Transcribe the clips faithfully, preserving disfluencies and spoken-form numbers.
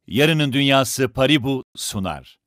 Yarının Dünyası Paribu sunar.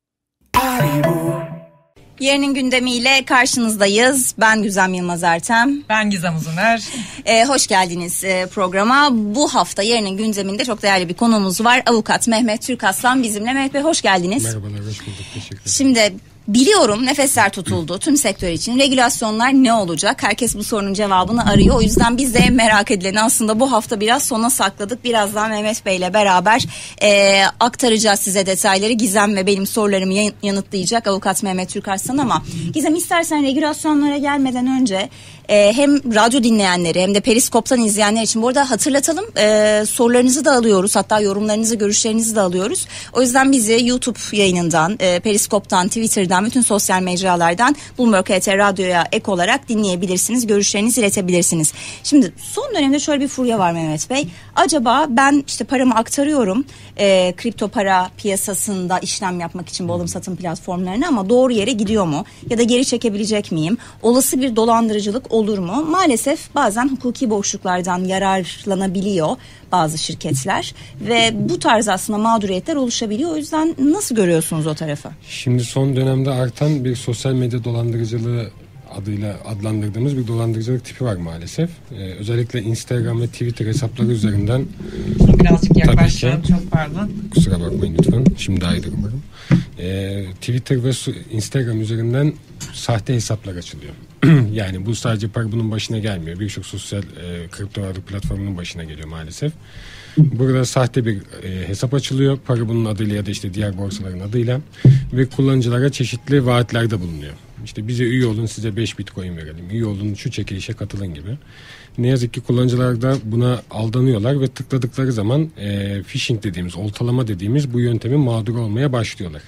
Yarının gündemiyle karşınızdayız. Ben Güzem Yılmaz Ertem. Ben Gizem Uzuner. Ee, hoş geldiniz e, programa. Bu hafta Yarının gündeminde çok değerli bir konuğumuz var. Avukat Mehmet Türkaslan bizimle. Mehmet Bey hoş geldiniz. Merhabalar, hoş bulduk. Teşekkür ederim. Şimdi biliyorum nefesler tutuldu tüm sektör için. Regülasyonlar ne olacak? Herkes bu sorunun cevabını arıyor. O yüzden biz de merak edileni aslında bu hafta biraz sona sakladık. Birazdan Mehmet Bey ile beraber e, aktaracağız size detayları. Gizem ve benim sorularımı yanıtlayacak Avukat Mehmet Türkaslan ama Gizem istersen regülasyonlara gelmeden önce e, hem radyo dinleyenleri hem de Periskop'tan izleyenler için bu arada hatırlatalım. E, sorularınızı da alıyoruz. Hatta yorumlarınızı, görüşlerinizi de alıyoruz. O yüzden bizi YouTube yayınından, e, Periskop'tan, Twitter'dan, bütün sosyal mecralardan Bloomberg H T Radyo'ya ek olarak dinleyebilirsiniz. Görüşlerinizi iletebilirsiniz. Şimdi son dönemde şöyle bir furya var Mehmet Bey. Acaba ben işte paramı aktarıyorum e, kripto para piyasasında işlem yapmak için bu alım satım platformlarına ama doğru yere gidiyor mu? Ya da geri çekebilecek miyim? Olası bir dolandırıcılık olur mu? Maalesef bazen hukuki boşluklardan yararlanabiliyor bazı şirketler ve bu tarz aslında mağduriyetler oluşabiliyor. O yüzden nasıl görüyorsunuz o tarafı? Şimdi son dönemde artan bir sosyal medya dolandırıcılığı adıyla adlandırdığımız bir dolandırıcılık tipi var maalesef. Ee, özellikle Instagram ve Twitter hesapları üzerinden. Birazcık yaklaştıralım, çok pardon. Kusura bakmayın lütfen. Şimdi daha iyi umarım. Ee, Twitter ve Instagram üzerinden sahte hesaplar açılıyor. Yani bu sadece Paribu'nun başına gelmiyor. Birçok sosyal e, kripto varlık platformunun başına geliyor maalesef. Burada sahte bir e, hesap açılıyor. Paribu'nun adıyla ya da işte diğer borsaların adıyla ve kullanıcılara çeşitli vaatlerde bulunuyor. İşte bize üye olun, size beş bitcoin verelim. Üye olun, şu çekilişe katılın gibi. Ne yazık ki kullanıcılar da buna aldanıyorlar ve tıkladıkları zaman e, phishing dediğimiz, oltalama dediğimiz bu yöntemin mağduru olmaya başlıyorlar.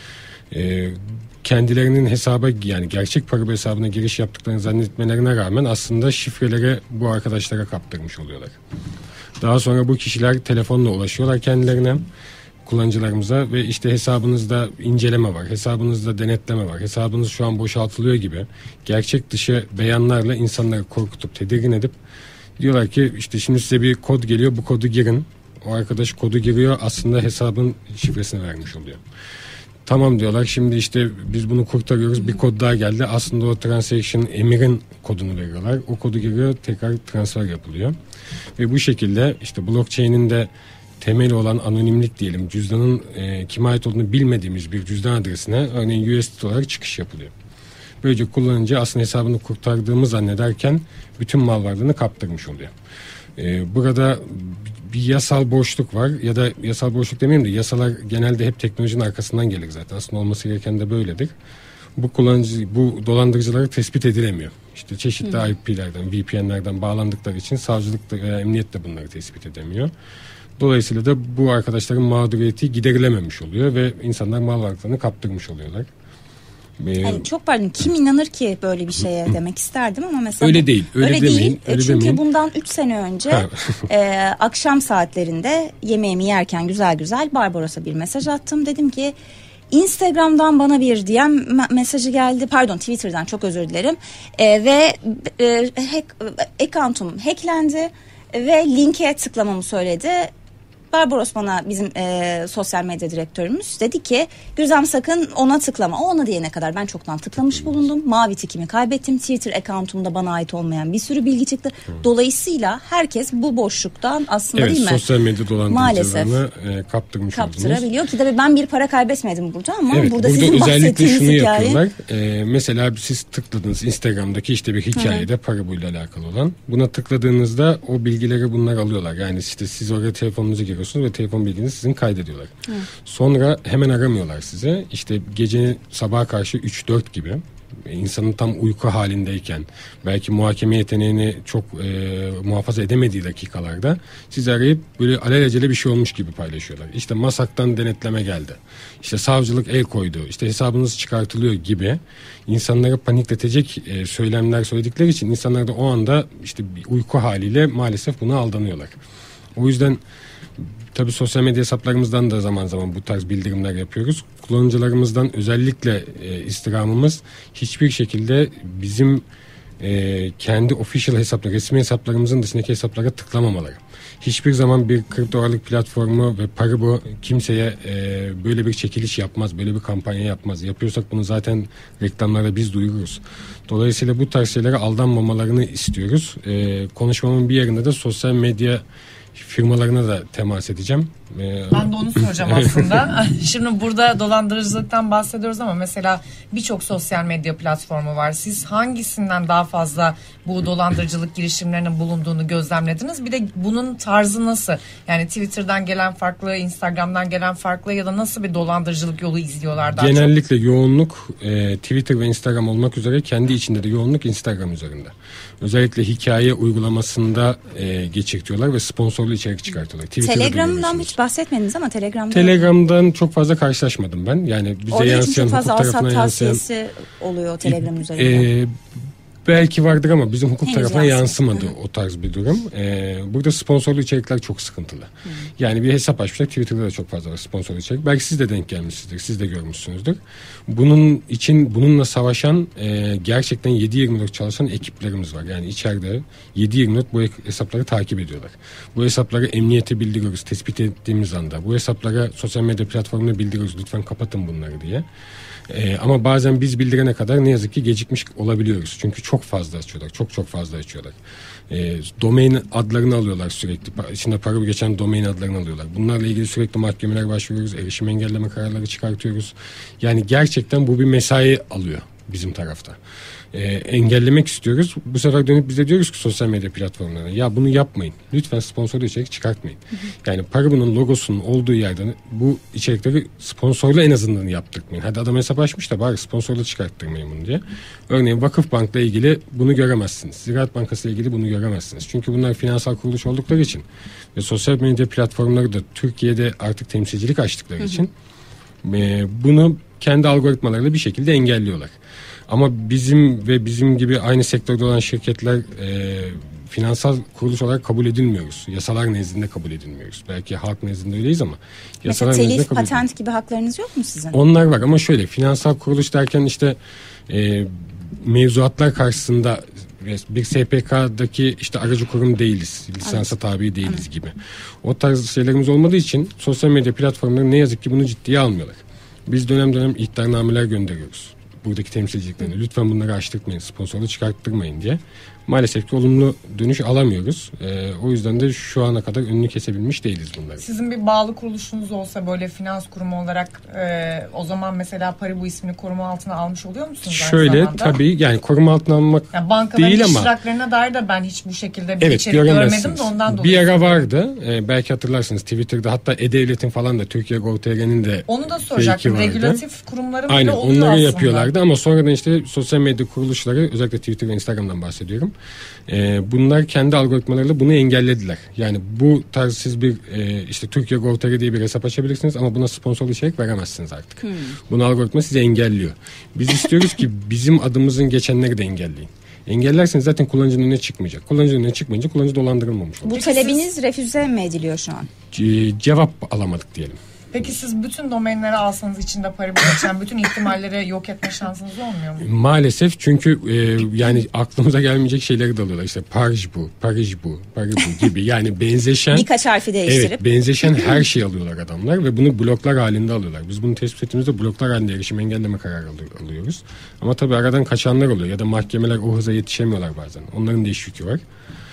E, kendilerinin hesaba, yani gerçek Paribu hesabına giriş yaptıklarını zannetmelerine rağmen aslında şifreleri bu arkadaşlara kaptırmış oluyorlar. Daha sonra bu kişiler telefonla ulaşıyorlar kendilerine, kullanıcılarımıza ve işte hesabınızda inceleme var, hesabınızda denetleme var, hesabınız şu an boşaltılıyor gibi gerçek dışı beyanlarla insanları korkutup tedirgin edip diyorlar ki işte şimdi size bir kod geliyor, bu kodu girin. O arkadaş kodu giriyor, aslında hesabın şifresini vermiş oluyor. Tamam diyorlar, şimdi işte biz bunu kurtarıyoruz, bir kod daha geldi. Aslında o transaction emirin kodunu veriyorlar. O kodu giriyor, tekrar transfer yapılıyor. Ve bu şekilde işte blockchain'in de temeli olan anonimlik diyelim, cüzdanın e, kime ait olduğunu bilmediğimiz bir cüzdan adresine örneğin U S D T olarak çıkış yapılıyor. Böylece kullanıcı aslında hesabını kurtardığımı zannederken bütün mal varlığını kaptırmış oluyor. E, burada bir yasal boşluk var ya da yasal boşluk demeyeyim de yasalar genelde hep teknolojinin arkasından gelir zaten. Aslında olması gereken de böyledir. Bu kullanıcı, bu dolandırıcıları tespit edilemiyor. İşte çeşitli I P'lerden, V P N'lerden bağlandıkları için savcılık da veya emniyet de bunları tespit edemiyor. Dolayısıyla da bu arkadaşların mağduriyeti giderilememiş oluyor ve insanlar mal varlıklarını kaptırmış oluyorlar. Yani çok pardon, kim inanır ki böyle bir şeye demek isterdim ama mesela öyle değil, öyle, öyle demeyin, değil. Öyle çünkü demeyin. Bundan üç sene önce e, akşam saatlerinde yemeğimi yerken güzel güzel Barbaros'a bir mesaj attım. Dedim ki Instagram'dan bana bir D M mesajı geldi. Pardon, Twitter'dan, çok özür dilerim. E, ve e, hack, account'um hacklendi ve linke tıklamamı söyledi. Barbaros bana, bizim e, sosyal medya direktörümüz, dedi ki Güzem sakın ona tıklama. O ona diyene kadar ben çoktan tıklamış bulundum. Mavi tikimi kaybettim. Twitter account'umda bana ait olmayan bir sürü bilgi çıktı. Dolayısıyla herkes bu boşluktan aslında, evet, değil mi? Sosyal medya dolandırıcılarını e, kaptırmış kaptırabiliyor ki tabii ben bir para kaybetmedim burada ama evet, burada, burada sizin özellikle şunu hikaye... yapıyorlar. E, mesela siz tıkladınız Instagram'daki işte bir hikayede Paribu ile alakalı olan. Buna tıkladığınızda o bilgileri bunlar alıyorlar. Yani işte siz oraya telefonunuzu giriyorsunuz ve telefon bilginizi sizin kaydediyorlar. Hı. Sonra hemen aramıyorlar size. İşte gecenin sabaha karşı üç dört gibi insanın tam uyku halindeyken, belki muhakeme yeteneğini çok e, muhafaza edemediği dakikalarda sizi arayıp böyle alelacele bir şey olmuş gibi paylaşıyorlar. İşte MASAK'tan denetleme geldi. İşte savcılık el koydu. İşte hesabınız çıkartılıyor gibi insanları panikletecek e, söylemler söyledikleri için insanlar da o anda işte bir uyku haliyle maalesef buna aldanıyorlar. O yüzden tabii sosyal medya hesaplarımızdan da zaman zaman bu tarz bildirimler yapıyoruz. Kullanıcılarımızdan özellikle e, istirhamımız hiçbir şekilde bizim e, kendi official hesaplar, resmi hesaplarımızın dışındaki hesaplara tıklamamaları. hiçbir zaman bir kripto varlık platformu ve Paribu kimseye e, böyle bir çekiliş yapmaz, böyle bir kampanya yapmaz. Yapıyorsak bunu zaten reklamlarda biz duyururuz. Dolayısıyla bu tarz şeylere aldanmamalarını istiyoruz. E, konuşmamın bir yerinde de sosyal medya firmalarına da temas edeceğim. Ee, ben de onu soracağım aslında. Şimdi burada dolandırıcılıktan bahsediyoruz ama mesela birçok sosyal medya platformu var. Siz hangisinden daha fazla bu dolandırıcılık girişimlerinin bulunduğunu gözlemlediniz? Bir de bunun tarzı nasıl? Yani Twitter'dan gelen farklı, Instagram'dan gelen farklı ya da nasıl bir dolandırıcılık yolu izliyorlar daha Genellikle çok? yoğunluk e, Twitter ve Instagram olmak üzere, kendi içinde de yoğunluk Instagram üzerinde. Özellikle hikaye uygulamasında e, geçirtiyorlar ve sponsorlu içerik çıkartıyorlar. Telegram'dan hiç bahsetmediniz ama Telegram'da Telegram'dan çok fazla karşılaşmadım ben. Yani bize orada yansıyan, çok hukuk fazla tarafına alsat yansıyan tavsiyesi oluyor Telegram üzerinde. E, belki vardır ama bizim hukuk Henüz tarafına yansımadı. yansımadı o tarz bir durum. E, burada sponsorlu içerikler çok sıkıntılı. Hı. Yani bir hesap açmışlar. Twitter'da da çok fazla var sponsorlu içerik. Belki siz de denk gelmişsinizdir. Siz de görmüşsünüzdür. Bunun için bununla savaşan e, gerçekten yedi yirmi dört çalışan ekiplerimiz var. Yani içeride yedi yirmi dört bu hesapları takip ediyorlar. Bu hesapları emniyete bildiriyoruz tespit ettiğimiz anda. Bu hesaplara sosyal medya platformuna bildiriyoruz. Lütfen kapatın bunları diye. Ee, ama bazen biz bildirene kadar ne yazık ki gecikmiş olabiliyoruz. Çünkü çok fazla açıyorlar. Çok çok fazla açıyorlar. Ee, domain adlarını alıyorlar sürekli. İçinde para geçen domain adlarını alıyorlar. Bunlarla ilgili sürekli mahkemeler başvuruyoruz. Erişim engelleme kararları çıkartıyoruz. Yani gerçekten bu bir mesai alıyor bizim tarafta. Ee, engellemek istiyoruz. Bu sefer dönüp bize diyoruz ki sosyal medya platformlarına, ya bunu yapmayın. Lütfen sponsorlu içerik çıkartmayın. Hı hı. Yani Paribu'nun logosunun olduğu yerden bu içerikleri sponsorlu en azından yaptırmayın. Hadi adam hesap açmış da bari sponsorlu çıkarttırmayın bunu diye. Örneğin Vakıfbank'la ilgili bunu göremezsiniz. Ziraat Bankası ile ilgili bunu göremezsiniz. Çünkü bunlar finansal kuruluş oldukları için ve sosyal medya platformları da Türkiye'de artık temsilcilik açtıkları hı hı. için e, bunu kendi algoritmalarıyla bir şekilde engelliyorlar. Ama bizim ve bizim gibi aynı sektörde olan şirketler e, finansal kuruluş olarak kabul edilmiyoruz. Yasalar nezdinde kabul edilmiyoruz. Belki halk nezdinde öyleyiz ama yasalar mesela nezdinde telif, kabul patent edilmiyoruz. gibi haklarınız yok mu sizin? Onlar var ama şöyle, finansal kuruluş derken işte e, mevzuatlar karşısında bir S P K'daki işte aracı kurum değiliz. Lisansa tabi değiliz evet. gibi. O tarz şeylerimiz olmadığı için sosyal medya platformları ne yazık ki bunu ciddiye almıyorlar. Biz dönem dönem ihtarnameler gönderiyoruz. Buradaki temsilciliklerini. Lütfen bunları açtırmayın, sponsorlu çıkarttırmayın diye. Maalesef ki olumlu dönüş alamıyoruz. Ee, o yüzden de şu ana kadar önünü kesebilmiş değiliz bunları. Sizin bir bağlı kuruluşunuz olsa böyle finans kurumu olarak e, o zaman mesela Paribu ismini koruma altına almış oluyor musunuz? Şöyle tabii yani koruma altına almak yani bankaların değil ama. iştiraklarına dair de ben hiç bu şekilde bir evet, içerik görmedim de ondan dolayı. Bir ara vardı. Ee, belki hatırlarsınız Twitter'da, hatta E-Devlet'in falan da Türkiye Gov.tr'nin de onu da soracaktım. Regülatif kurumların bile aynen, oluyor onları aslında. yapıyorlardı ama sonradan işte sosyal medya kuruluşları, özellikle Twitter ve Instagram'dan bahsediyorum. Ee, bunlar kendi algoritmalarıyla bunu engellediler. Yani bu tarz siz bir e, işte Türkiye Gov.tr diye bir hesap açabilirsiniz ama buna sponsorlu içerik veremezsiniz artık. Hmm. Bunu algoritma size engelliyor. Biz istiyoruz ki bizim adımızın geçenleri de engelleyin. Engellerseniz zaten kullanıcının önüne çıkmayacak. Kullanıcının önüne çıkmayınca kullanıcı dolandırılmamış olacak. Bu talebiniz siz... refüze mi ediliyor şu an? Ce- cevap alamadık diyelim. Peki siz bütün domainleri alsanız içinde Paribu geçen bütün ihtimalleri yok etme şansınız olmuyor mu? Maalesef, çünkü e, yani aklımıza gelmeyecek şeyleri de alıyorlar. İşte Parij bu, Parij bu, Parij bu gibi. Yani benzeşen birkaç harfi değiştirip. Evet, benzeşen her şeyi alıyorlar adamlar ve bunu bloklar halinde alıyorlar. Biz bunu tespit ettiğimizde bloklar halinde erişim engelleme kararı alıyoruz. Ama tabii aradan kaçanlar oluyor ya da mahkemeler o hıza yetişemiyorlar bazen. Onların da iş yükü var.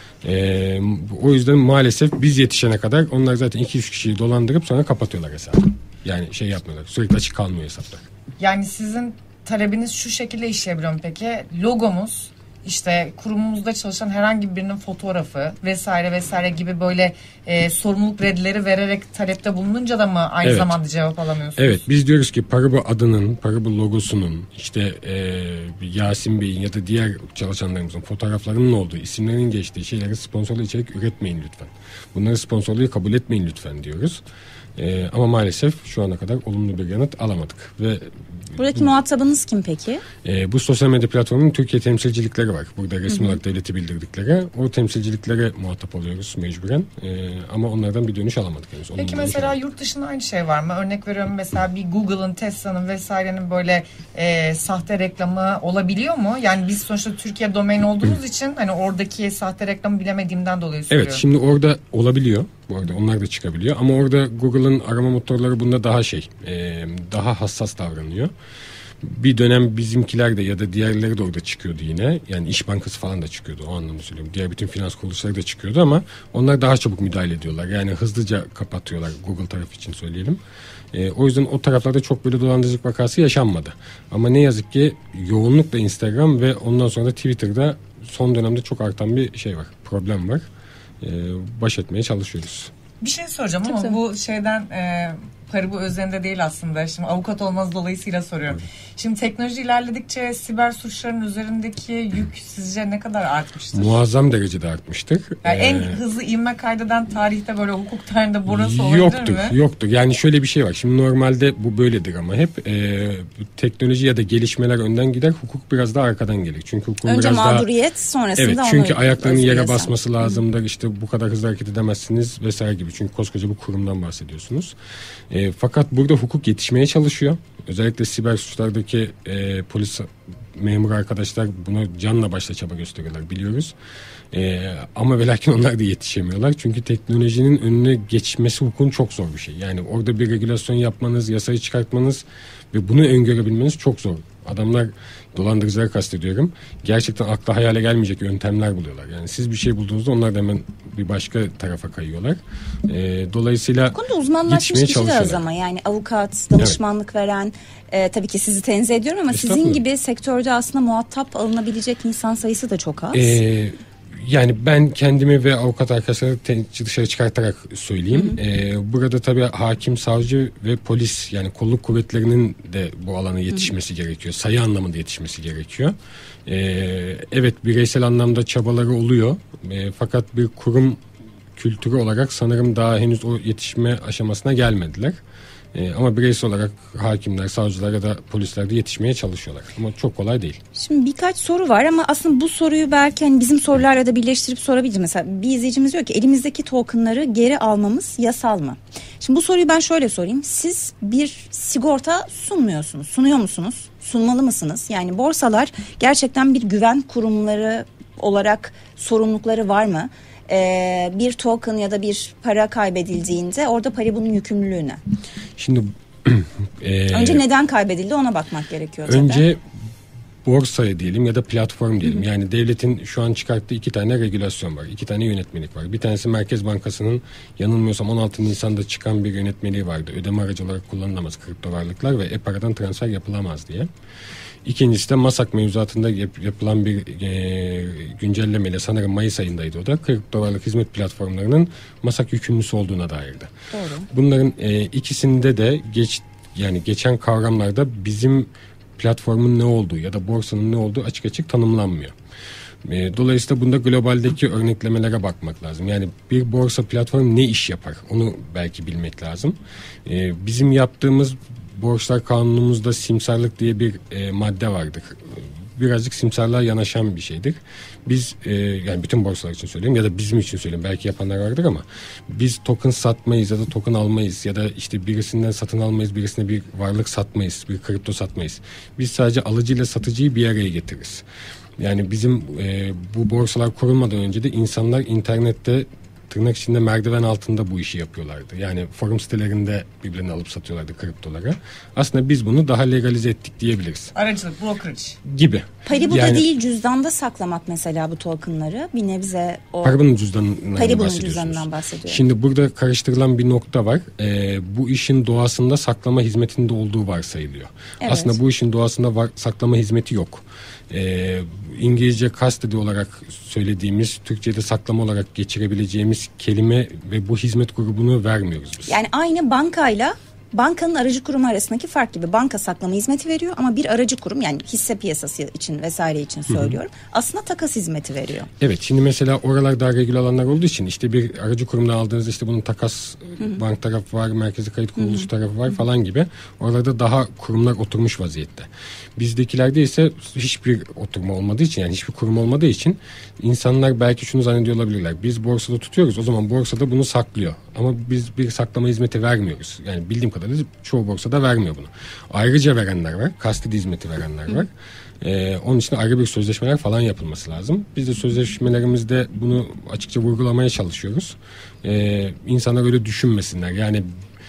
Ee, o yüzden maalesef biz yetişene kadar onlar zaten iki üç kişiyi dolandırıp sonra kapatıyorlar hesabı. Yani şey yapmıyorlar, sürekli açık kalmıyor hesaplar. Yani sizin talebiniz şu şekilde işleyebiliyor mu peki? Logomuz, işte kurumumuzda çalışan herhangi birinin fotoğrafı vesaire vesaire gibi böyle e, sorumluluk redleri vererek talepte bulununca da mı aynı evet. zamanda cevap alamıyorsunuz? Evet, biz diyoruz ki Paribu adının, Paribu logosunun, işte e, Yasin Bey'in ya da diğer çalışanlarımızın fotoğraflarının olduğu, isimlerinin geçtiği şeyleri sponsorlu içerik üretmeyin lütfen. Bunları sponsorluğu kabul etmeyin lütfen diyoruz. E, ama maalesef şu ana kadar olumlu bir yanıt alamadık. Ve buradaki muhatabınız kim peki? E, bu sosyal medya platformunun Türkiye temsilcilikleri var. Burada resmi olarak devleti bildirdikleri. O temsilciliklere muhatap oluyoruz mecburen. E, ama onlardan bir dönüş alamadık henüz. Peki mesela yurt dışında aynı şey var mı? Örnek veriyorum, mesela bir Google'ın, Tesla'nın vesairenin böyle e, sahte reklamı olabiliyor mu? Yani biz sonuçta Türkiye domain olduğumuz için hani oradaki sahte reklamı bilemediğimden dolayı soruyorum. Evet, şimdi orada olabiliyor. Bu arada onlar da çıkabiliyor. Ama orada Google'ın arama motorları bunda daha şey, e, daha hassas davranıyor. Bir dönem bizimkiler de ya da diğerleri de orada çıkıyordu yine. Yani İş Bankası falan da çıkıyordu, o anlamda söylüyorum. Diğer bütün finans kuruluşları da çıkıyordu ama onlar daha çabuk müdahale ediyorlar. Yani hızlıca kapatıyorlar, Google tarafı için söyleyelim. E, o yüzden o taraflarda çok böyle dolandırıcılık vakası yaşanmadı. Ama ne yazık ki yoğunlukla Instagram ve ondan sonra da Twitter'da son dönemde çok artan bir şey var, problem var. E, baş etmeye çalışıyoruz. Bir şey soracağım ama Tabii. bu şeyden e, Paribu özelinde değil aslında. Şimdi avukat olmaz dolayısıyla soruyorum. Evet. Şimdi teknoloji ilerledikçe siber suçların üzerindeki yük sizce ne kadar artmıştır? Muazzam derecede artmıştır. Yani ee, en hızlı ivme kaydeden tarihte böyle hukuk tarihinde burası olabilir yoktur, mi? Yoktur. Yani şöyle bir şey var. Şimdi normalde bu böyledir ama hep e, teknoloji ya da gelişmeler önden gider. Hukuk biraz daha arkadan gelir. Çünkü hukuk önce biraz mağduriyet daha, sonrasında evet, çünkü ayaklarının yere basması lazımdır. İşte bu kadar hızlı hareket edemezsiniz vesaire gibi. Çünkü koskoca bir kurumdan bahsediyorsunuz. E, fakat burada hukuk yetişmeye çalışıyor. Özellikle siber suçlardaki e, polis memur arkadaşlar buna canla başla çaba gösteriyorlar, biliyoruz. E, ama ve lakin onlar da yetişemiyorlar. Çünkü teknolojinin önüne geçmesi hukukun çok zor bir şey. Yani orada bir regülasyon yapmanız, yasayı çıkartmanız ve bunu öngörebilmeniz çok zor. Adamlar, dolandırıcıları kastediyorum, gerçekten akla hayale gelmeyecek yöntemler buluyorlar. Yani siz bir şey bulduğunuzda onlar da hemen bir başka tarafa kayıyorlar. E, dolayısıyla bu konuda uzmanlaşmış kişi de az ama yani avukat, danışmanlık evet. veren, e, tabii ki sizi tenzih ediyorum ama sizin gibi sektörde aslında muhatap alınabilecek insan sayısı da çok az. E, Yani ben kendimi ve avukat arkadaşları dışarı çıkartarak söyleyeyim. Hı hı. Ee, burada tabii hakim, savcı ve polis, yani kolluk kuvvetlerinin de bu alana yetişmesi hı hı. gerekiyor. Sayı anlamında yetişmesi gerekiyor. Ee, evet, bireysel anlamda çabaları oluyor. Ee, fakat bir kurum kültürü olarak sanırım daha henüz o yetişme aşamasına gelmediler. Ee, ama bireysel olarak hakimler, savcılar ya da polisler de yetişmeye çalışıyorlar. Ama çok kolay değil. Şimdi birkaç soru var ama aslında bu soruyu belki hani bizim sorularla da birleştirip sorabiliriz. Mesela bir izleyicimiz diyor ki elimizdeki tokenları geri almamız yasal mı? Şimdi bu soruyu ben şöyle sorayım. Siz bir sigorta sunmuyorsunuz. Sunuyor musunuz? Sunmalı mısınız? Yani borsalar gerçekten bir güven kurumları olarak sorumlulukları var mı? Ee, bir token ya da bir para kaybedildiğinde orada Paribu'nun yükümlülüğü ne? Şimdi e, önce neden kaybedildi ona bakmak gerekiyor tabii. Önce borsaya diyelim ya da platform diyelim. Hı hı. Yani devletin şu an çıkarttığı iki tane regülasyon var. İki tane yönetmelik var. Bir tanesi Merkez Bankası'nın yanılmıyorsam on altı Nisan'da çıkan bir yönetmeliği vardı. Ödeme aracı olarak kullanılamaz kripto varlıklar ve e-paradan transfer yapılamaz diye. İkincisi de MASAK mevzuatında yap, yapılan bir e, güncellemeyle, sanırım Mayıs ayındaydı o da, kripto varlık hizmet platformlarının MASAK yükümlüsü olduğuna dairdi. Doğru. Bunların e, ikisinde de geç yani geçen kavramlarda bizim platformun ne olduğu ya da borsanın ne olduğu açık açık tanımlanmıyor. E, dolayısıyla bunda globaldeki örneklemelere bakmak lazım. Yani bir borsa platformu ne iş yapar? Onu belki bilmek lazım. E, bizim yaptığımız borçlar kanunumuzda simsarlık diye bir e, madde vardır. Birazcık simsarlığa yanaşan bir şeydir. Biz e, yani bütün borsalar için söyleyeyim ya da bizim için söyleyeyim. Belki yapanlar vardır ama biz token satmayız ya da token almayız ya da işte birisinden satın almayız, birisine bir varlık satmayız, bir kripto satmayız. Biz sadece alıcıyla satıcıyı bir araya getiririz. Yani bizim e, bu borsalar kurulmadan önce de insanlar internette tırnak içinde merdiven altında bu işi yapıyorlardı. Yani forum sitelerinde birbirlerini alıp satıyorlardı kriptolara. Aslında biz bunu daha legalize ettik diyebiliriz. Aracılık, brokerage gibi. Paribu'da yani, değil cüzdanda saklamak mesela bu tokenları. Bir nebze o... Paribu'nun cüzdanından Paribu'nun bahsediyorsunuz. cüzdanından bahsediyorum. Şimdi burada karıştırılan bir nokta var. Ee, bu işin doğasında saklama hizmetinde olduğu varsayılıyor. Evet. Aslında bu işin doğasında var, saklama hizmeti yok. Ee, İngilizce custody olarak söylediğimiz, Türkçe'de saklama olarak geçirebileceğimiz kelime ve bu hizmet grubunu vermiyoruz biz. Yani aynı bankayla bankanın aracı kurumu arasındaki fark gibi. Banka saklama hizmeti veriyor ama bir aracı kurum, yani hisse piyasası için vesaire için söylüyorum. Hı hı. Aslında takas hizmeti veriyor. Evet, şimdi mesela oralar daha regüle alanlar olduğu için işte bir aracı kurumdan aldığınızda işte bunun takas hı hı. bank tarafı var, merkezi kayıt kuruluş tarafı var hı hı. falan gibi. Oralarda daha kurumlar oturmuş vaziyette. Bizdekilerde ise hiçbir oturma olmadığı için, yani hiçbir kurum olmadığı için insanlar belki şunu zannediyor olabilirler. Biz borsada tutuyoruz, o zaman borsada bunu saklıyor. Ama biz bir saklama hizmeti vermiyoruz. Yani bildiğim kadarıyla çoğu borsada vermiyor bunu. Ayrıca verenler var, kastedi hizmeti verenler var. Ee, onun için ayrı bir sözleşmeler falan yapılması lazım. Biz de sözleşmelerimizde bunu açıkça vurgulamaya çalışıyoruz. Ee, insanlar öyle düşünmesinler. Yani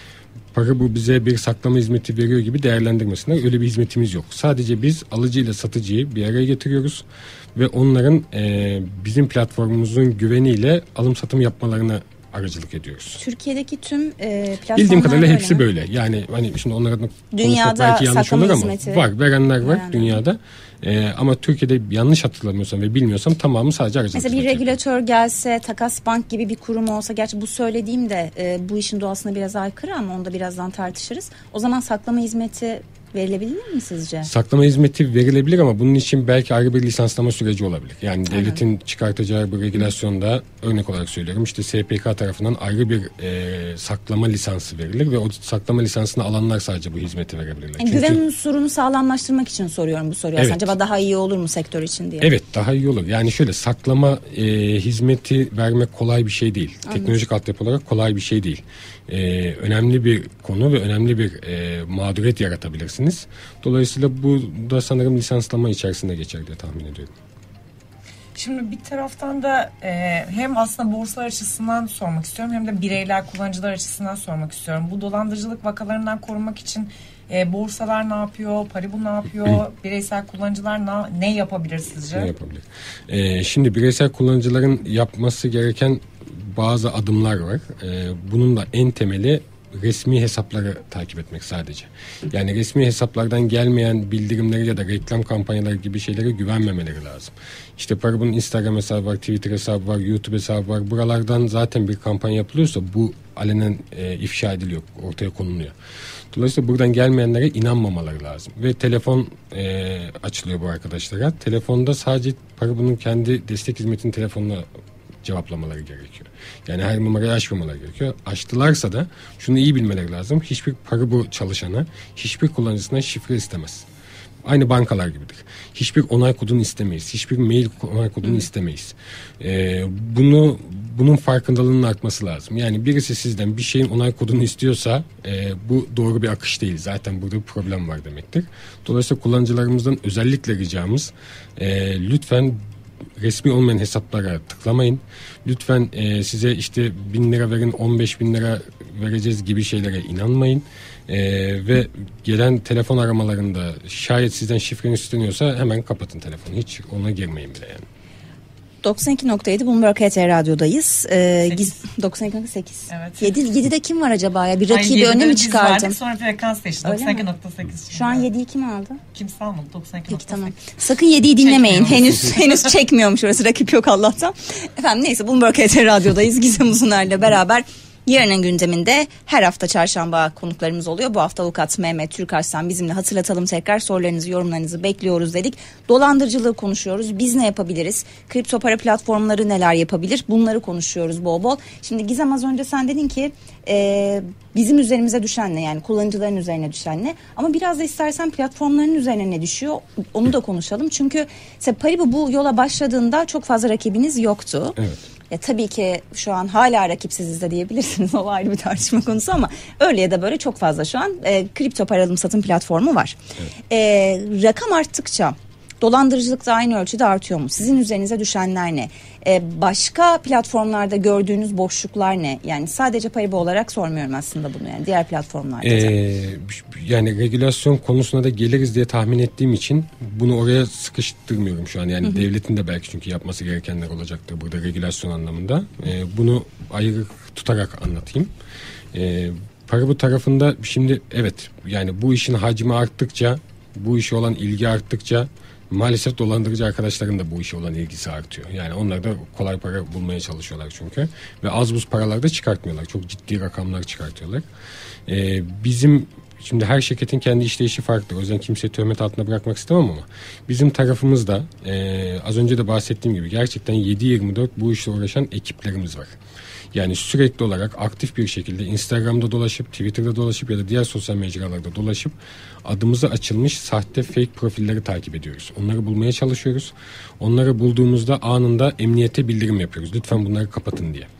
Paribu bize bir saklama hizmeti veriyor gibi değerlendirmesinler. Öyle bir hizmetimiz yok. Sadece biz alıcıyla satıcıyı bir araya getiriyoruz ve onların e, bizim platformumuzun güveniyle alım satım yapmalarına aracılık ediyoruz. Türkiye'deki tüm e, platformlar bildiğim kadarıyla böyle hepsi mi? böyle. Yani hani şimdi onlar adına dünyada belki yanlış olur ama hizmeti var, verenler var verenler. dünyada. Ee, ama Türkiye'de yanlış hatırlamıyorsam ve bilmiyorsam tamamı sadece aracılık. Mesela bir regülatör gelse, takas bank gibi bir kurum olsa, gerçi bu söylediğim de e, bu işin doğasına biraz aykırı ama onu da birazdan tartışırız. O zaman saklama hizmeti verilebilir mi sizce? Saklama hizmeti verilebilir ama bunun için belki ayrı bir lisanslama süreci olabilir. Yani Aynen. devletin çıkartacağı bir regülasyonda, örnek olarak söylüyorum, işte S P K tarafından ayrı bir e, saklama lisansı verilir ve o saklama lisansını alanlar sadece bu hizmeti verebilirler. Yani Çünkü, güven unsurunu sağlamlaştırmak için soruyorum bu soruyu. Evet. Acaba daha iyi olur mu sektör için diye? Evet, daha iyi olur. Yani şöyle, saklama e, hizmeti vermek kolay bir şey değil. Anladım. Teknolojik altyapı olarak kolay bir şey değil. E, önemli bir konu ve önemli bir e, mağduriyet yaratabilirsiniz. Dolayısıyla bu da sanırım lisanslama içerisinde geçer diye tahmin ediyorum. Şimdi bir taraftan da e, hem aslında borsalar açısından sormak istiyorum hem de bireyler, kullanıcılar açısından sormak istiyorum. Bu dolandırıcılık vakalarından korunmak için e, borsalar ne yapıyor, Paribu ne yapıyor, bireysel kullanıcılar ne, ne yapabilir sizce? Ne yapabilir? E, şimdi bireysel kullanıcıların yapması gereken bazı adımlar var. E, bunun da en temeli resmi hesapları takip etmek sadece. Yani resmi hesaplardan gelmeyen bildirimleri ya da reklam kampanyaları gibi şeylere güvenmemeleri lazım. İşte Paribu'nun Instagram hesabı var, Twitter hesabı var, YouTube hesabı var. Buralardan zaten bir kampanya yapılıyorsa bu alenen e, ifşa ediliyor, ortaya konuluyor. Dolayısıyla buradan gelmeyenlere inanmamaları lazım. Ve telefon e, açılıyor bu arkadaşlara. Telefonda sadece Paribu'nun kendi destek hizmetinin telefonuna cevaplamaları gerekiyor. Yani her numarayı açmamaları gerekiyor. Açtılarsa da şunu iyi bilmeleri lazım. Hiçbir Paribu çalışanı hiçbir kullanıcısından şifre istemez. Aynı bankalar gibidir. Hiçbir onay kodunu istemeyiz. Hiçbir mail onay kodunu Hı. istemeyiz. Ee, bunu bunun farkındalığının artması lazım. Yani birisi sizden bir şeyin onay kodunu istiyorsa e, bu doğru bir akış değil. Zaten burada bir problem var demektir. Dolayısıyla kullanıcılarımızdan özellikle ricamız e, lütfen resmi olmayan hesaplara tıklamayın. Lütfen e, size işte bin lira verin, on beş bin lira vereceğiz gibi şeylere inanmayın. E, ve gelen telefon aramalarında şayet sizden şifreniz isteniyorsa hemen kapatın telefonu. Hiç ona girmeyin bile yani. doksan iki nokta yedi Bloomberg H T Radyo'dayız. Ee, doksan iki nokta sekiz. Evet. yedi, yedide kim var acaba ya? Bir rakibi öne mi çıkardım? Sonra frekans değişti. doksan iki nokta sekiz. Şu an yediyi kim aldı? Kimse almadı. doksan iki nokta sekiz. Peki tamam. Sakın yediyi dinlemeyin. Henüz henüz çekmiyormuş orası. Rakip yok Allah'tan. Efendim neyse, Bloomberg H T Radyo'dayız. Gizem Uzuner'le beraber. Yarının gündeminde her hafta çarşamba konuklarımız oluyor. Bu hafta avukat Mehmet Türkarslan bizimle. Hatırlatalım tekrar, sorularınızı, yorumlarınızı bekliyoruz dedik. Dolandırıcılığı konuşuyoruz. Biz ne yapabiliriz? Kripto para platformları neler yapabilir? Bunları konuşuyoruz bol bol. Şimdi Gizem, az önce sen dedin ki e, bizim üzerimize düşen ne? Yani kullanıcıların üzerine düşen ne? Ama biraz da istersen platformların üzerine ne düşüyor? Onu da konuşalım. Çünkü Paribu bu yola başladığında çok fazla rakibiniz yoktu. Evet. Ya tabii ki şu an hala rakipsiziz de diyebilirsiniz. O ayrı bir tartışma konusu ama öyle ya da böyle çok fazla şu an e, kripto para alım satım platformu var. Evet. E, rakam arttıkça dolandırıcılık da aynı ölçüde artıyor mu? Sizin üzerinize düşenler ne? Ee, başka platformlarda gördüğünüz boşluklar ne? Yani sadece Paribu olarak sormuyorum aslında bunu, yani diğer platformlarda da. Ee, yani regülasyon konusuna da geliriz diye tahmin ettiğim için bunu oraya sıkıştırmıyorum şu an. Yani hı hı. devletin de belki çünkü yapması gerekenler olacaktır burada regülasyon anlamında. Ee, bunu ayrı tutarak anlatayım. Ee, Paribu tarafında şimdi evet, yani bu işin hacmi arttıkça, bu işe olan ilgi arttıkça Maalesef dolandırıcı arkadaşların da bu işe olan ilgisi artıyor. Yani onlar da kolay para bulmaya çalışıyorlar çünkü. Ve az buz paralar da çıkartmıyorlar. Çok ciddi rakamlar çıkartıyorlar. Ee, bizim şimdi her şirketin kendi işleyişi farklı. O yüzden kimseyi töhmet altına bırakmak istemem ama bizim tarafımızda e, az önce de bahsettiğim gibi gerçekten yedi yirmi dört bu işle uğraşan ekiplerimiz var. Yani sürekli olarak aktif bir şekilde Instagram'da dolaşıp, Twitter'da dolaşıp ya da diğer sosyal mecralarda dolaşıp adımıza açılmış sahte fake profilleri takip ediyoruz. Onları bulmaya çalışıyoruz. Onları bulduğumuzda anında emniyete bildirim yapıyoruz. Lütfen bunları kapatın diye.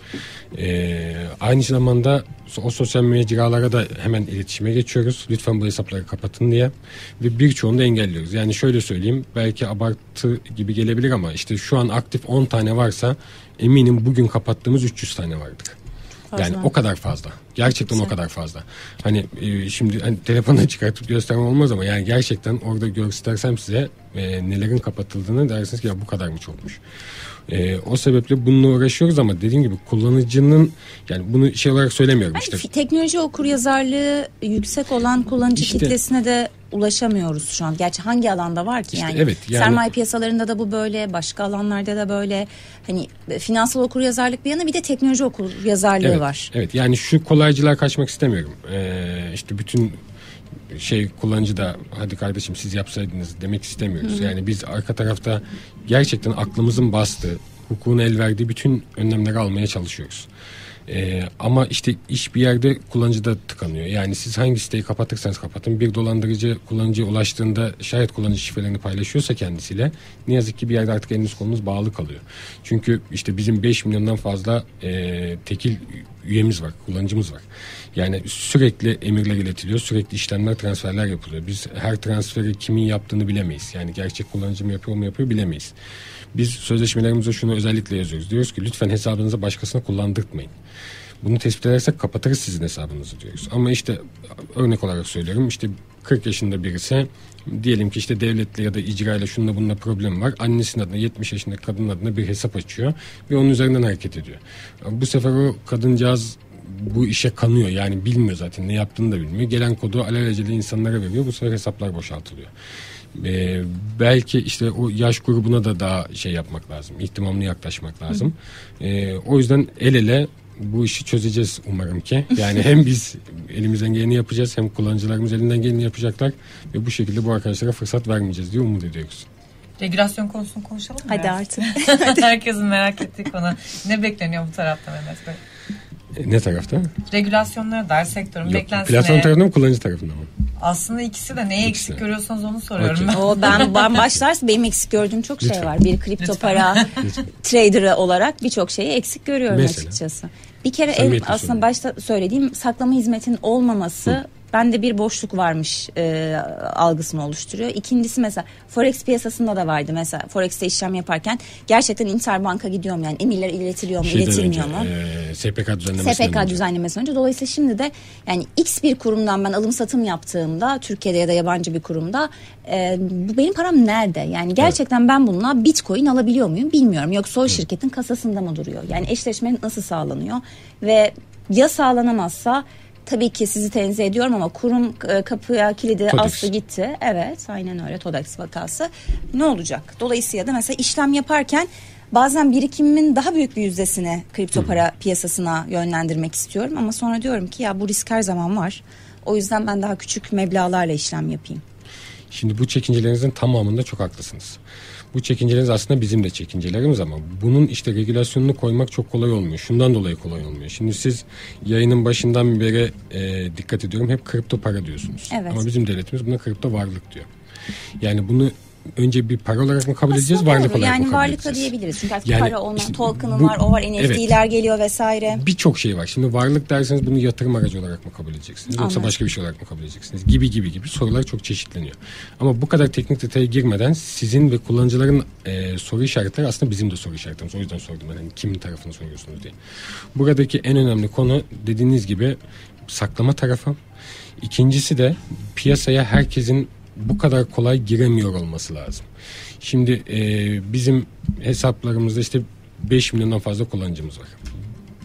Ee, aynı zamanda o sosyal mecralara da hemen iletişime geçiyoruz. Lütfen bu hesapları kapatın diye. Ve birçoğunu da engelliyoruz. Yani şöyle söyleyeyim, belki abartı gibi gelebilir ama işte şu an aktif on tane varsa eminim bugün kapattığımız üç yüz tane vardır. Fazla. Yani o kadar fazla. Gerçekten o kadar fazla. Hani e, şimdi hani telefonla çıkartıp göstermem olmaz ama yani gerçekten orada göstersem size e, nelerin kapatıldığını dersiniz ki ya bu kadar mı çokmuş. E, o sebeple bununla uğraşıyoruz ama dediğim gibi kullanıcının, yani bunu şey olarak söylemiyorum yani işte. Teknoloji okuryazarlığı yüksek olan kullanıcı İşte, kitlesine de ulaşamıyoruz şu an. Gerçi hangi alanda var ki işte yani? Evet, yani sermaye piyasalarında da bu böyle, başka alanlarda da böyle. Hani finansal okuryazarlık bir yana, bir de teknoloji okuryazarlığı evet, var. Evet, yani şu kolaycılığa kaçmak istemiyorum. Ee, işte bütün şey kullanıcı da hadi kardeşim siz yapsaydınız demek istemiyoruz. Hı-hı. Yani biz arka tarafta gerçekten aklımızın bastığı, hukukun el verdiği bütün önlemleri almaya çalışıyoruz. Ee, ama işte iş bir yerde kullanıcıda tıkanıyor. Yani siz hangi siteyi kapatırsanız kapatın, bir dolandırıcı kullanıcıya ulaştığında şayet kullanıcı şifrelerini paylaşıyorsa kendisiyle, ne yazık ki bir yerde artık eliniz kolunuz bağlı kalıyor. Çünkü işte bizim beş milyondan fazla e, tekil üyemiz var, kullanıcımız var. Yani sürekli emirler iletiliyor, sürekli işlemler, transferler yapılıyor. Biz her transferi kimin yaptığını bilemeyiz. Yani gerçek kullanıcı mı yapıyor mu yapıyor bilemeyiz. Biz sözleşmelerimize şunu özellikle yazıyoruz. Diyoruz ki lütfen hesabınızı başkasına kullandırtmayın. Bunu tespit edersek kapatırız sizin hesabınızı diyoruz. Ama işte örnek olarak söylüyorum, işte kırk yaşında birisi diyelim ki işte devletle ya da icrayla şununla bununla problem var. Annesinin adına, yetmiş yaşındaki kadının adına bir hesap açıyor ve onun üzerinden hareket ediyor. Bu sefer o kadıncağız bu işe kanıyor, yani bilmiyor zaten ne yaptığını da bilmiyor. Gelen kodu alelacele insanlara veriyor, bu sefer hesaplar boşaltılıyor. Ee, belki işte o yaş grubuna da daha şey yapmak lazım, ihtimamlı yaklaşmak lazım. Ee, o yüzden el ele bu işi çözeceğiz umarım ki. Yani hem biz elimizden geleni yapacağız, hem kullanıcılarımız elinden geleni yapacaklar ve bu şekilde bu arkadaşlara fırsat vermeyeceğiz diye umut ediyoruz. Regülasyon konusunu konuşalım mı? Hadi biraz? artık. Herkesin merak ettiği konu. Ne bekleniyor bu tarafta Mehmet Bey? Ne tarafta? Regülasyonlara dair sektörün Yok, beklentisine. platform tarafında mı, kullanıcı tarafında mı? Aslında ikisi de neyi İkisi. eksik görüyorsanız onu soruyorum. Okay. Ben. O ben, ben başlarsa benim eksik gördüğüm çok şey Lütfen. var. Bir kripto para trader'ı olarak birçok şeyi eksik görüyorum Mesela? Açıkçası. Bir kere Sen ev, mi aslında yapıyorsun? başta söylediğim saklama hizmetinin olmaması Hı. bende bir boşluk varmış e, algısını oluşturuyor. İkincisi mesela Forex piyasasında da vardı. Mesela Forex'te işlem yaparken gerçekten interbanka gidiyor mu? Yani emirler iletiliyor mu, Şeyden iletilmiyor önce, mu? E, S P K düzenlemesinden S P K önce. düzenlemesinden önce. Dolayısıyla şimdi de yani X bir kurumdan ben alım satım yaptığımda, Türkiye'de ya da yabancı bir kurumda e, bu benim param nerede? Yani gerçekten evet. ben bununla Bitcoin alabiliyor muyum bilmiyorum. Yoksa o evet. şirketin kasasında mı duruyor? Yani eşleşme nasıl sağlanıyor? Ve ya sağlanamazsa tabii ki sizi tenzih ediyorum ama kurum kapıya kilidi Todex. astı gitti. Evet, aynen öyle, Todex vakası. Ne olacak? Dolayısıyla da mesela işlem yaparken bazen birikimimin daha büyük bir yüzdesini kripto para Hı. piyasasına yönlendirmek istiyorum ama sonra diyorum ki ya bu risk her zaman var. O yüzden ben daha küçük meblağlarla işlem yapayım. Şimdi bu çekincelerinizin tamamında çok haklısınız. Bu çekinceleriniz aslında bizim de çekincelerimiz ama bunun işte regülasyonunu koymak çok kolay olmuyor. Şundan dolayı kolay olmuyor. Şimdi siz yayının başından beri e, dikkat ediyorum hep kripto para diyorsunuz. Evet. Ama bizim devletimiz buna kripto varlık diyor. Yani bunu önce bir para olarak mı kabul edeceğiz, Aslında varlık doğru. olarak yani mı kabul varlık da edeceğiz? diyebiliriz. Çünkü artık yani para olmayan işte token'ı bu, var, o var, N F T'ler evet. geliyor vesaire. Birçok şey var. Şimdi varlık derseniz bunu yatırım aracı olarak mı kabul edeceksiniz? Yoksa Anladım. başka bir şey olarak mı kabul edeceksiniz? Gibi gibi gibi sorular çok çeşitleniyor. Ama bu kadar teknik detaya girmeden sizin ve kullanıcıların e, soru işaretleri aslında bizim de soru işaretlerimiz. O yüzden sordum ben. Yani kimin tarafını soruyorsunuz diye. Buradaki en önemli konu dediğiniz gibi saklama tarafı. İkincisi de piyasaya herkesin bu kadar kolay giremiyor olması lazım. Şimdi e, bizim hesaplarımızda işte beş milyondan fazla kullanıcımız var.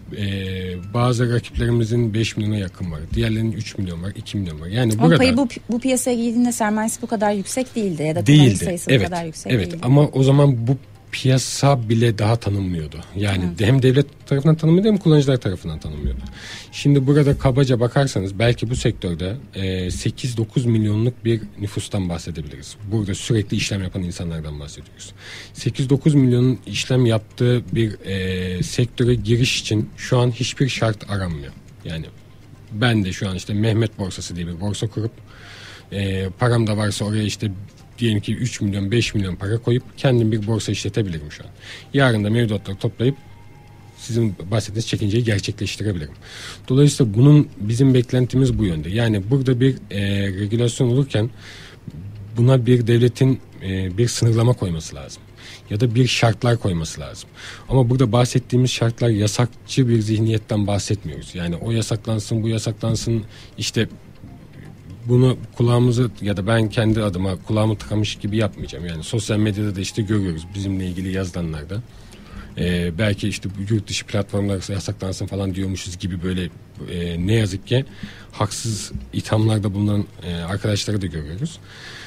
Ee, bazı rakiplerimizin beş milyona yakın var. Diğerlerinin üç milyon var, iki milyon var. Yani Ama burada payı bu, bu piyasaya girdiğinde sermayesi bu kadar yüksek değildi ya da kullanıcı değildi. sayısı Evet, bu kadar yüksek evet. değildi. Ama o zaman bu piyasa bile daha tanınmıyordu. Yani Hı. hem devlet tarafından tanınmıyordu hem kullanıcılar tarafından tanınmıyordu. Şimdi burada kabaca bakarsanız belki bu sektörde e, sekiz dokuz milyonluk bir nüfustan bahsedebiliriz. Burada sürekli işlem yapan insanlardan bahsediyoruz. sekiz dokuz milyonun işlem yaptığı bir e, sektöre giriş için şu an hiçbir şart aranmıyor. Yani ben de şu an işte Mehmet Borsası diye bir borsa kurup e, param da varsa oraya işte diyelim ki üç milyon beş milyon para koyup kendim bir borsa işletebilirim şu an. Yarın da mevduatları toplayıp sizin bahsettiğiniz çekinceyi gerçekleştirebilirim. Dolayısıyla bunun bizim beklentimiz bu yönde. Yani burada bir e, regülasyon olurken buna bir devletin e, bir sınırlama koyması lazım. Ya da bir şartlar koyması lazım. Ama burada bahsettiğimiz şartlar yasakçı bir zihniyetten bahsetmiyoruz. Yani o yasaklansın, bu yasaklansın, işte bunu kulağımızı ya da ben kendi adıma kulağımı tıkamış gibi yapmayacağım. Yani sosyal medyada da işte görüyoruz bizimle ilgili yazılanlarda. Ee, belki işte yurt dışı platformlar yasaklansın falan diyormuşuz gibi böyle e, ne yazık ki haksız ithamlarda bulunan e, arkadaşları da görüyoruz.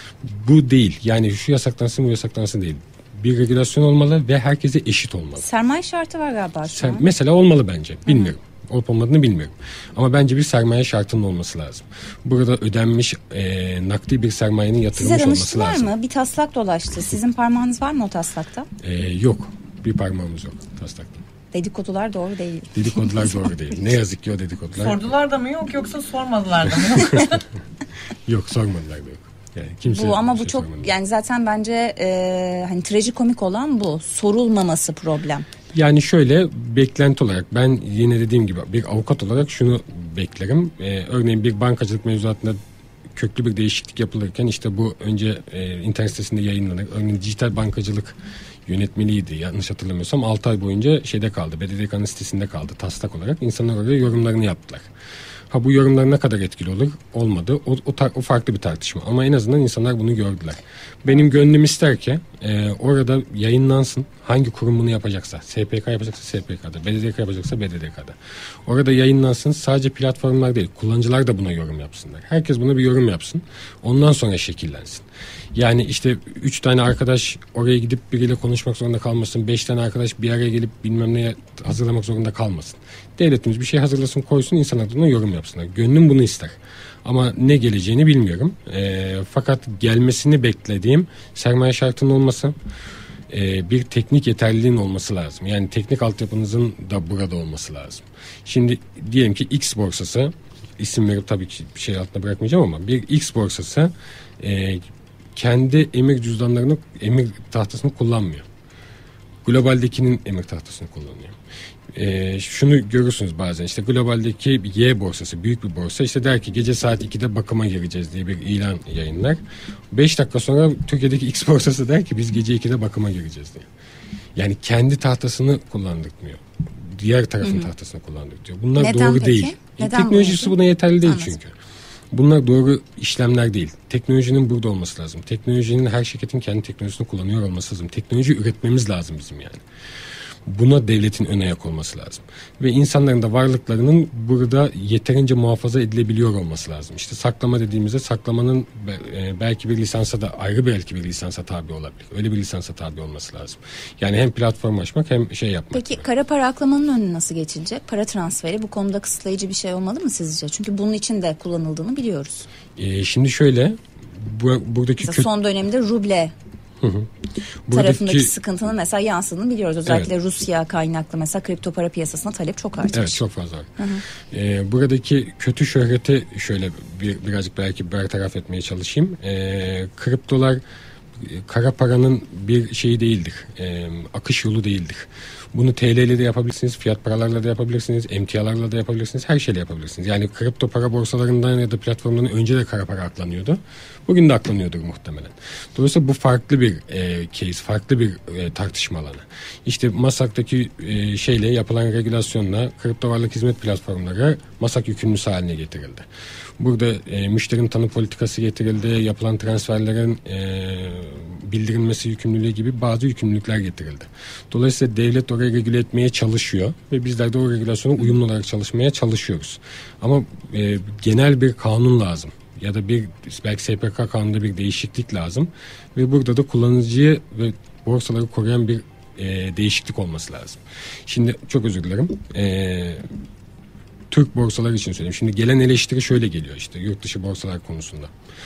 Bu değil. Yani şu yasaklansın bu yasaklansın değil. Bir regülasyon olmalı ve herkese eşit olmalı. Sermaye şartı var galiba şu Ser, an. Mesela olmalı bence. Bilmiyorum. Hı. Olup olmadığını bilmiyorum. Ama bence bir sermaye şartının olması lazım. Burada ödenmiş e, nakdi bir sermayenin yatırılmış olması lazım. Size danıştılar mı? Bir taslak dolaştı. Sizin parmağınız var mı o taslakta? E, yok. Bir parmağımız yok taslakta. Dedikodular doğru değil. Dedikodular doğru değil. Ne yazık ki o dedikodular. Sordular da mı yok yoksa sormadılar da mı yok? Yok, sormadılar da yok. Yani kimse bu ama bu şey çok sormadı. Yani zaten bence e, hani trajikomik olan bu. Sorulmaması problem. Yani şöyle beklenti olarak ben yine dediğim gibi bir avukat olarak şunu beklerim. Ee, örneğin bir bankacılık mevzuatında köklü bir değişiklik yapılırken işte bu önce e, internet sitesinde yayınlanır. Örneğin dijital bankacılık yönetmeliydi yanlış hatırlamıyorsam altı ay boyunca şeyde kaldı. B D D K'nın sitesinde kaldı taslak olarak. İnsanlar oraya yorumlarını yaptılar. Ha bu yorumlar ne kadar etkili olur? Olmadı. O, o, tar- o farklı bir tartışma. Ama en azından insanlar bunu gördüler. Benim gönlüm ister ki e, orada yayınlansın. Hangi kurum bunu yapacaksa. S P K yapacaksa S P K'da. B D D K yapacaksa B D D K'da. Orada yayınlansın. Sadece platformlar değil. Kullanıcılar da buna yorum yapsınlar. Herkes buna bir yorum yapsın. Ondan sonra şekillensin. Yani işte üç tane arkadaş oraya gidip biriyle konuşmak zorunda kalmasın. Beş tane arkadaş bir araya gelip bilmem neye hazırlamak zorunda kalmasın. Devletimiz bir şey hazırlasın koysun, insanlar da ona yorum yapsınlar. Gönlüm bunu ister. Ama ne geleceğini bilmiyorum. E, fakat gelmesini beklediğim sermaye şartının olması, e, bir teknik yeterliliğin olması lazım. Yani teknik altyapınızın da burada olması lazım. Şimdi diyelim ki X borsası, isim verip tabii ki bir şey altına bırakmayacağım ama bir X borsası e, kendi emir cüzdanlarını, emir tahtasını kullanmıyor. Globaldekinin emir tahtasını kullanıyor. Ee, şunu görürsünüz bazen işte globaldeki Y borsası büyük bir borsa işte der ki gece saat ikide bakıma gireceğiz diye bir ilan yayınlar. beş dakika sonra Türkiye'deki X borsası der ki biz gece ikide bakıma gireceğiz diye. Yani kendi tahtasını kullandırmıyor. Diğer tarafın Hı-hı. tahtasını kullandırıyor. Bunlar Neden doğru peki? değil. Neden Teknolojisi buna yeterli değil Anladım. çünkü. Bunlar doğru işlemler değil. Teknolojinin burada olması lazım. Teknolojinin her şirketin kendi teknolojisini kullanıyor olması lazım. Teknoloji üretmemiz lazım bizim yani. Buna devletin ön ayak olması lazım. Ve insanların da varlıklarının burada yeterince muhafaza edilebiliyor olması lazım. İşte saklama dediğimizde saklamanın belki bir lisansa da ayrı belki bir lisansa tabi olabilir. Öyle bir lisansa tabi olması lazım. Yani hem platform açmak hem şey yapmak. Peki kara para aklamanın önüne nasıl geçilecek? Para transferi bu konuda kısıtlayıcı bir şey olmalı mı sizce? Çünkü bunun için de kullanıldığını biliyoruz. Ee, şimdi şöyle bu, buradaki mesela son dönemde ruble Hı hı. tarafındaki sıkıntının mesela yansıdığını biliyoruz. Özellikle evet. Rusya kaynaklı mesela kripto para piyasasına talep çok artmış. Evet, çok fazla. Hı hı. Ee, buradaki kötü şöhreti şöyle bir, birazcık belki bertaraf etmeye çalışayım. Ee, kriptolar kara paranın bir şeyi değildir. Ee, akış yolu değildir. Bunu T L ile de yapabilirsiniz, fiyat paralarla da yapabilirsiniz, emtialarla da yapabilirsiniz, her şeyle yapabilirsiniz. Yani kripto para borsalarından ya da platformlarından önce de kara para aklanıyordu. Bugün de aklanıyordur muhtemelen. Dolayısıyla bu farklı bir e, case, farklı bir e, tartışma alanı. İşte MASAK'taki e, şeyle yapılan regülasyonla kripto varlık hizmet platformları MASAK yükümlüsü haline getirildi. Burada e, müşterinin tanı politikası getirildi, yapılan transferlerin e, bildirilmesi yükümlülüğü gibi bazı yükümlülükler getirildi. Dolayısıyla devlet orayı regüle etmeye çalışıyor ve bizler de o regülasyona uyumlu olarak çalışmaya çalışıyoruz. Ama e, genel bir kanun lazım. Ya da bir belki S P K kanununda bir değişiklik lazım. Ve burada da kullanıcıyı ve borsaları koruyan bir e, değişiklik olması lazım. Şimdi çok özür dilerim. Eee Türk borsaları için söyleyeyim. Şimdi gelen eleştiri şöyle geliyor işte yurt dışı borsalar konusunda.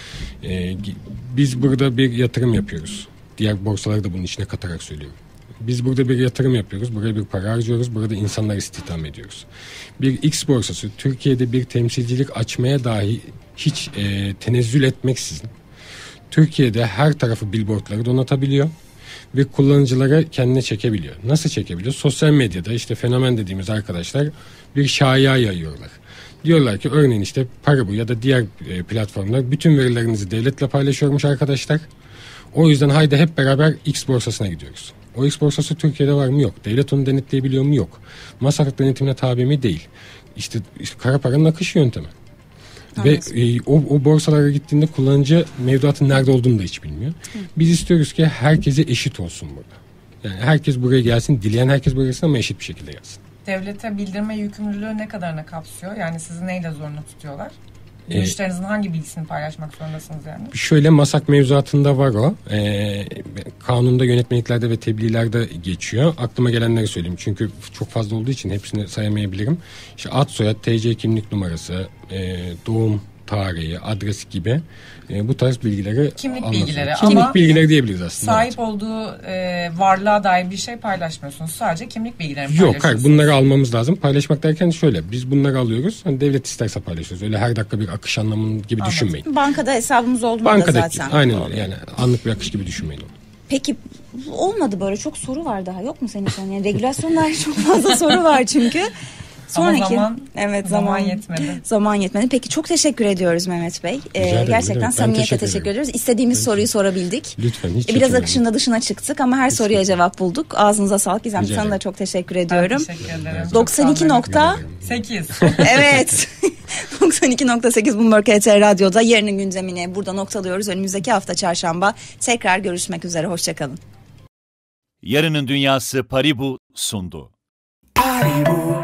Ee, biz burada bir yatırım yapıyoruz. Diğer borsaları da bunun içine katarak söylüyorum. Biz burada bir yatırım yapıyoruz. Buraya bir para harcıyoruz. Burada insanlar istihdam ediyoruz. Bir X borsası Türkiye'de bir temsilcilik açmaya dahi hiç e, tenezzül etmeksizin Türkiye'de her tarafı billboardları donatabiliyor ve kullanıcılara kendine çekebiliyor. Nasıl çekebiliyor? Sosyal medyada işte fenomen dediğimiz arkadaşlar bir şaya yayıyorlar. Diyorlar ki örneğin işte Paribu ya da diğer e, platformlar bütün verilerinizi devletle paylaşıyormuş arkadaşlar. O yüzden haydi hep beraber X borsasına gidiyoruz. O X borsası Türkiye'de var mı? Yok. Devlet onu denetleyebiliyor mu? Yok. Masraf denetimine tabi mi? Değil. İşte, işte kara paranın akış yöntemi. Anladım. Ve e, o, o borsalara gittiğinde kullanıcı mevduatın nerede olduğunu da hiç bilmiyor. Hı. Biz istiyoruz ki herkese eşit olsun burada. Yani herkes buraya gelsin, dileyen herkes buraya gelsin ama eşit bir şekilde gelsin. Devlete bildirme yükümlülüğü ne kadarını kapsıyor? Yani sizi neyle zorunlu tutuyorlar? Ee, Müşterinizin hangi bilgisini paylaşmak zorundasınız yani? Şöyle MASAK mevzuatında var o. Ee, kanunda, yönetmeliklerde ve tebliğlerde geçiyor. Aklıma gelenleri söyleyeyim. Çünkü çok fazla olduğu için hepsini sayamayabilirim. İşte ad, soyad, T C kimlik numarası, e, doğum tarihi, adres gibi e, bu tarz bilgileri kimlik anlatıyor. bilgileri Kimlik ama bilgileri diyebiliriz aslında. Sahip evet. olduğu e, varlığa dair bir şey paylaşmıyorsunuz. Sadece kimlik bilgilerini Yok, paylaşıyorsunuz. Yok hayır bunları almamız lazım. Paylaşmak derken şöyle biz bunları alıyoruz. Hani devlet isterse paylaşıyoruz. Öyle her dakika bir akış anlamının gibi Anladım. düşünmeyin. Bankada hesabımız olduğunda Bankadaki, zaten. Aynen öyle yani anlık bir akış gibi düşünmeyin onu. Peki olmadı böyle çok soru var daha yok mu senin için? Yani regülasyonlar çok fazla soru var çünkü. Sonraki, Ama zaman, evet, zaman, zaman yetmedi. Zaman yetmedi. Peki çok teşekkür ediyoruz Mehmet Bey. Ee, gerçekten samimiyetle teşekkür, teşekkür ediyoruz. İstediğimiz ben soruyu sorabildik. Lütfen hiç ee, Biraz akışında dışına çıktık ama her hiç soruya çekinmeyin. Cevap bulduk. Ağzınıza sağlık. Gizem sana da çok teşekkür ediyorum. Ben teşekkür ederim. doksan iki nokta sekiz Evet. doksan iki nokta sekiz Bloomberg H T Radyo'da yarının gündemini burada noktalıyoruz. Önümüzdeki hafta çarşamba tekrar görüşmek üzere. Hoşçakalın. Yarının Dünyası Paribu sundu. Paribu.